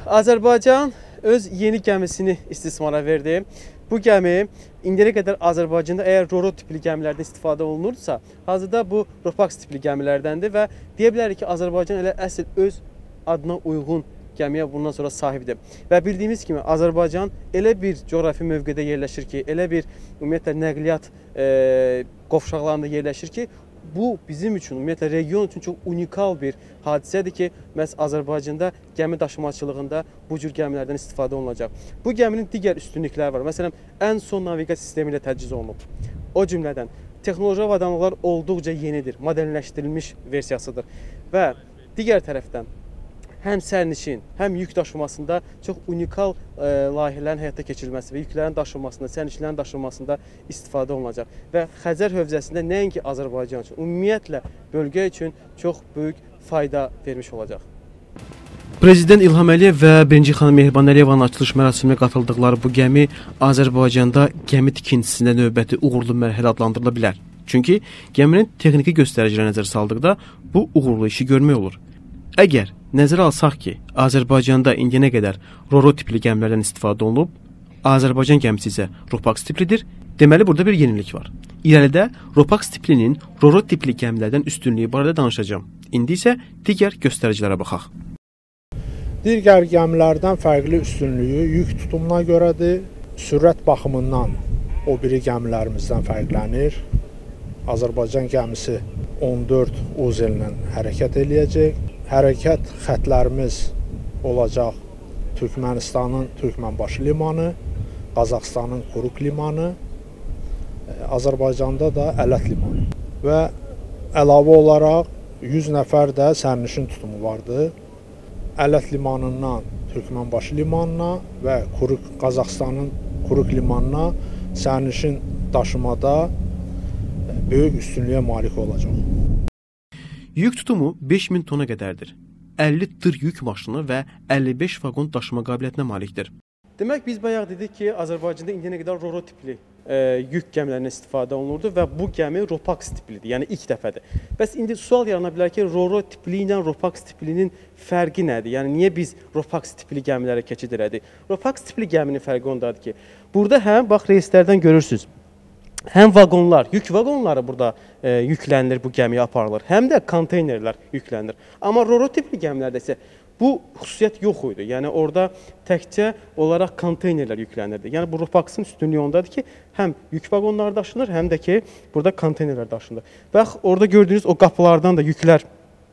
Azərbaycan öz yeni gəmisini istismara verdi. Bu gəmi indiyə qədər Azərbaycanda əgər Roro tipli gəmilərdən istifadə olunursa, hazırda bu Ropax tipli gəmilərdəndir və deyə bilərik ki, Azərbaycan elə əsl öz adına uyğun gəmiyə bundan sonra sahibdir. Və bildiyimiz kimi Azərbaycan elə bir coğrafi mövqedə yerləşir ki, elə bir ümumiyyətlə nəqliyyat qovşaqlarında yerləşir ki, bu bizim üçün, ümumiyyətlə region üçün çox unikal bir hadisədir ki, məhz Azərbaycanda gəmi daşımaçılığında bu cür gəmilərdən istifadə olunacaq. Bu gəminin digər üstünlükləri var. Məsələn, ən son naviqasiya sistemi ilə təchiz olunub. O cümlədən texnoloji avadanlıqlar olduqca yenidir, modelləşdirilmiş versiyasıdır və digər tərəfdən həm sərnişin, həm yük daşımasında çox unikal layihələrin həyata keçirilməsi və yüklərin daşınmasında, sərnişinlərin daşınmasında istifadə olunacaq. Və Xəzər hövzəsində nəinki Azərbaycan üçün, ümumiyyətlə bölgə üçün çox böyük fayda vermiş olacaq. Prezident İlham Əliyev və 1-ci xanım Mehriban Əliyevanın açılış mərasiminə qatıldıqları bu gəmi Azərbaycanda gəmi tikintisində növbəti uğurlu mərhələ adlandırıla bilər. Çünki gəminin texniki göstəricilərə nəzər saldıqda bu uğurlu işi görmək olur. Əgər nəzərə alsaq ki, Azərbaycanda indiyənə qədər Roro tipli gəmilərdən istifadə olunub, Azərbaycan gəmisi isə Ropax tiplidir, deməli burada bir yenilik var. İrəlidə Ropax tiplinin Roro tipli gəmilərdən üstünlüyü barədə danışacağım. İndi isə digər göstəricilərə baxaq. Digər gəmilərdən fərqli üstünlüyü yük tutumuna görədir. Sürət baxımından o biri gəmilərimizdən fərqlənir. Azərbaycan gəmisi 14 uzel ilə hərəkət eləyəcək. Hərəkət xətlərimiz olacaq Türkmənistanın Türkmənbaşı limanı, Qazaxıstanın Quruq limanı, Azərbaycanda da Ələt limanı. Və əlavə olaraq 100 nəfər də sərnişin tutumu vardı. Ələt limanından Türkmənbaşı limanına və Qazaxıstanın Quruq limanına sərnişin daşımada böyük üstünlüyə malik olacaq. Yük tutumu 5000 tona qədərdir. 50 tır yük maşını və 55 vaqon daşıma qabiliyyətinə malikdir. Demək, biz bayaq dedik ki, Azərbaycanda indiyənə qədər Roro tipli yük gəmilərindən istifadə olunurdu və bu gəmi Ropax tiplidir, yəni ilk dəfədir. Bəs indi sual yarana bilər ki, Roro tipli ilə Ropax tiplinin fərqi nədir? Yəni, niyə biz Ropax tipli gəmilərə keçid elədik? Ropax tipli gəminin fərqi ondadır ki, burada həm, bax, reyslərdən görürsünüz, həm vaqonlar, yük vaqonları burada yüklənilir, bu gəmiyə aparılır, həm də konteynerlər yüklənilir. Amma Roro tipli gəmilərdə isə bu xüsusiyyət yox idi. Yəni, orada təkcə olaraq konteynerlər yüklənirdi. Yəni, bu Ropaxın üstünlüyü ondadır ki, həm yük vaqonları daşınır, həm də ki, burada konteynerlər daşınır. Bax, orada gördüyünüz o qapılardan da yüklər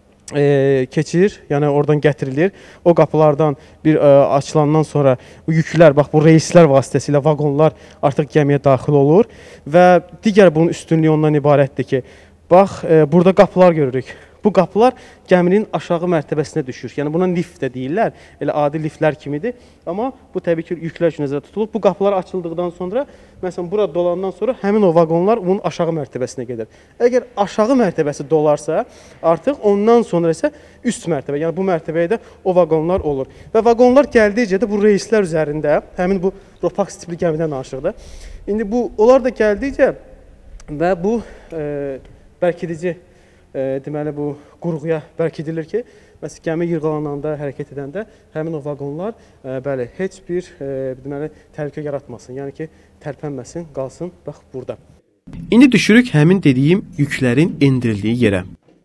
keçir, yəni oradan gətirilir. O qapılardan bir açılandan sonra bu yüklər, bax bu reyslər vasitəsilə vaqonlar artıq gəmiyə daxil olur və digər bunun üstünlüyü ondan ibarətdir ki, bax burada qapılar görürük. Bu qapılar gəminin aşağı mərtəbəsinə düşür. Yəni buna lift də deyirlər, elə adi liftlər kimidir. Amma bu təbii ki, yüklər üçün nəzərdə tutulur. Bu qapılar açıldıqdan sonra, məsələn, burada dolandan sonra həmin o vaqonlar bunun aşağı mərtəbəsinə gedir. Əgər aşağı mərtəbəsi dolarsa, artıq ondan sonra isə üst mərtəbə, yəni bu mərtəbəyə də o vaqonlar olur. Və vaqonlar gəldikcə də bu reyslər üzərində, həmin bu Ropax tipli gəmidən danışırıq da. İndi bu, onlar da gəldikcə və bu bərkidici deməli, bu qurğuya bərkidilir ki, məsələn, gəmi yırğalananda, hərəkət edəndə həmin o vaqonlar bəli, heç bir deməli, təhlükə yaratmasın. Yəni ki, tərpənməsin, qalsın, bax, burada. İndi düşürük həmin dediyim yüklərin endirildiyi yerə.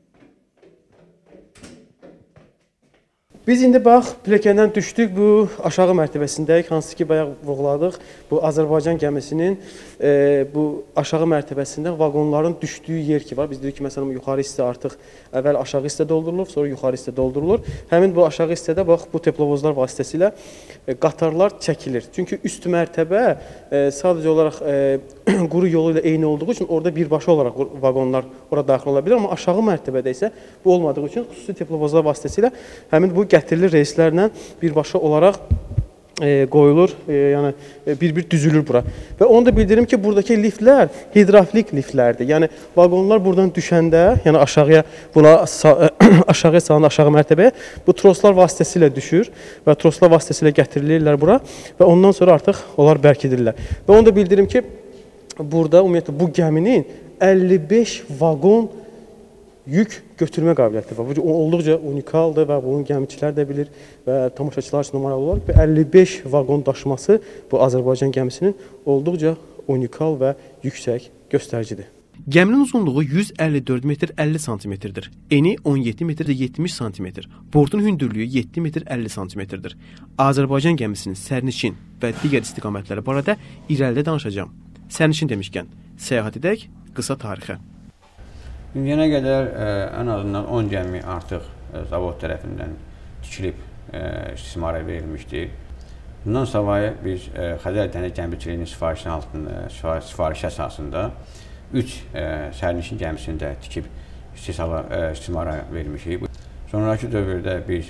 Biz indi bax, pilləkəndən düşdük, bu aşağı mərtəbəsindəyik, hansı ki, bayaq vurğuladıq. Bu Azərbaycan gəmisinin bu aşağı mərtəbəsində vaqonların düşdüyü yer ki var. Biz dedik ki, məsələn, yuxarı hissə artıq əvvəl aşağı hissə doldurulur, sonra yuxarı hissə doldurulur. Həmin bu aşağı hissədə bax, bu teplovozlar vasitəsilə qatarlar çəkilir. Çünki üst mərtəbə sadəcə olaraq quru yolu ilə eyni olduğu üçün orada birbaşa olaraq vaqonlar ora daxil ola bilir. Amma aşağı mərtəbədə isə bu olmadığı üçün xüsusi teplovozlar vasitəsilə həmin bu gətirilir reyslərlə birbaşa olaraq qoyulur, yəni bir-bir düzülür bura. Və onu da bildirim ki, buradakı liftlər hidravlik liftlərdir. Yəni, vaqonlar buradan düşəndə, yəni aşağıya, aşağıya salın, aşağı mərtəbəyə bu troslar vasitəsilə düşür və troslar vasitəsilə gətirilirlər bura və ondan sonra artıq onlar bərkidirlər. Və onu da bildirim ki, burada ümumiyyətlə bu gəminin 55 vaqon yük götürmə qabiliyyəti var. Bu olduqca unikaldır və bunu gəmiçilər də bilir və tamaşaçılar üçün maraqlı olaraq 55 vaqon daşıması bu Azərbaycan gəmisinin olduqca unikal və yüksək göstəricidir. Gəminin uzunluğu 154 metr 50 santimetrdir. Eni 17 metr 70 santimetr. Bortun hündürlüyü 7 metr 50 santimetrdir. Azərbaycan gəmisinin sərnişin və digər istiqamətləri barədə irəlidə danışacağam. Sərnişin demişkən, səyahət edək qısa tarixə. İndiyənə qədər ən azından 10 gəmi artıq zavod tərəfindən tikilib istismara verilmişdir. Bundan savayı biz Xəzər Dəniz Gəmiçiliyinin sifarişi əsasında 3 sərnişin gəmisini də tikib istismara vermişik. Sonraki dövrdə biz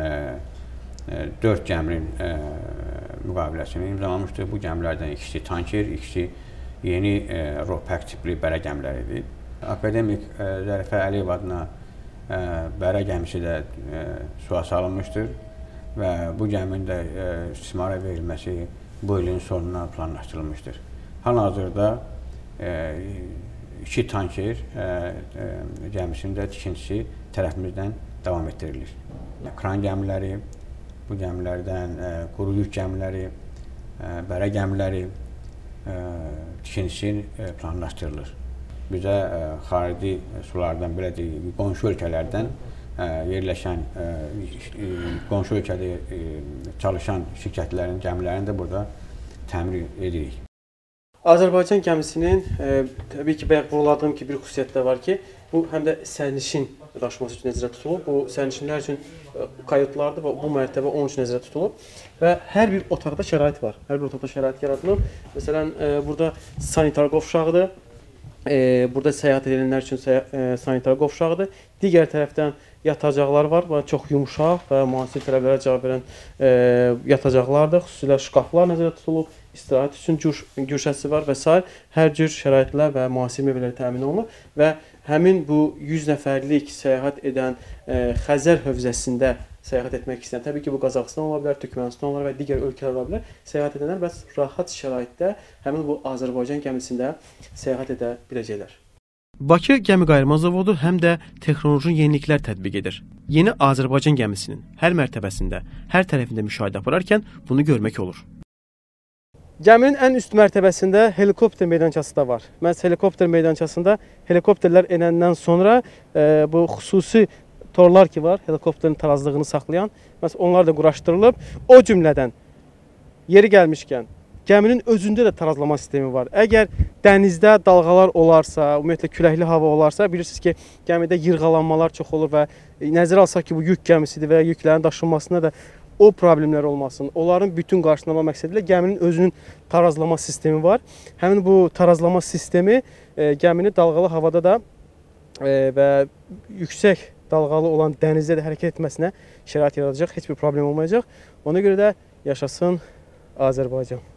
4 gəminin müqaviləsini imzalamışdıq. Bu gəmilərdən ikisi tanker, ikisi yeni ROPAC tipli bərə gəmiləridir. Akademik Zərifə Əliyev adına bərə gəmisi də suya salınmışdır və bu gəminin də istismara verilməsi bu ilin sonuna planlaşdırılmışdır. Hal-hazırda 2 tanker gəmisinin də tikintisi tərəfimizdən davam etdirilir. Kran gəmiləri, bu gəmilərdən quru yük gəmiləri, bərə gəmiləri tikintisi planlaşdırılır. Bizə xarici sulardan, belə deyək, qonşu ölkələrdən yerləşən, qonşu ölkədə çalışan şirkətlərin gəmilərini də burada təmir edirik. Azərbaycan gəmisinin təbii ki, bayaq vurguladığım ki, bir xüsusiyyət də var ki, bu həm də sərnişin daşıması üçün nəzərdə tutulub. Bu sərnişinlər üçün kayutlardır və bu mərtəbə onun üçün nəzərdə tutulub. Və hər bir otaqda şərait var. Hər bir otaqda şərait yaradılıb. Məsələn, burada sanitar qovşağıdır. Burada səyahət edənlər üçün sanitar qovşağıdır. Digər tərəfdən yatacaqlar var. Çox yumuşaq və müasir tələblərə cavab verən yatacaqlardır. Xüsusilə şkaflar nəzərdə tutulub. İstirahət üçün güşəsi var və s. Hər cür şəraitlər və müasir mebellər təmin olunur və həmin bu 100 nəfərlik səyahət edən Xəzər hövzəsində səyahət etmək istəyən, təbii ki, bu Qazaxıstan ola bilər, Türkmənistan ola bilər və digər ölkələr ola bilər. Səyahət edənlər bəs rahat şəraitdə həmin bu Azərbaycan gəmisində səyahət edə biləcəklər. Bakı Gəmiqayırma Zavodu həm də texnoloji yeniliklər tətbiq edir. Yeni Azərbaycan gəmisinin hər mərtəbəsində, hər tərəfində müşahidə apararkən bunu görmək olur. Gəminin ən üst mərtəbəsində helikopter meydançası da var. Məhz helikopter meydançasında helikopterlər enəndən sonra bu xüsusi torlar ki var, helikopterin tarazlığını saxlayan, məhz onlar da quraşdırılıb. O cümlədən yeri gəlmişkən gəminin özündə də tarazlama sistemi var. Əgər dənizdə dalğalar olarsa, ümumiyyətlə küləkli hava olarsa, bilirsiniz ki, gəmidə yırğalanmalar çox olur və nəzərə alsaq ki, bu yük gəmisidir və yüklərin daşınmasında da o problemlər olmasın. Onların bütün qarşılama məqsədilə gəminin özünün tarazlama sistemi var. Həmin bu tarazlama sistemi gəmini dalğalı havada da və yüksək dalğalı olan dənizdə də hərəkət etməsinə şərait yaradacaq. Heç bir problem olmayacaq. Ona görə də yaşasın Azərbaycan.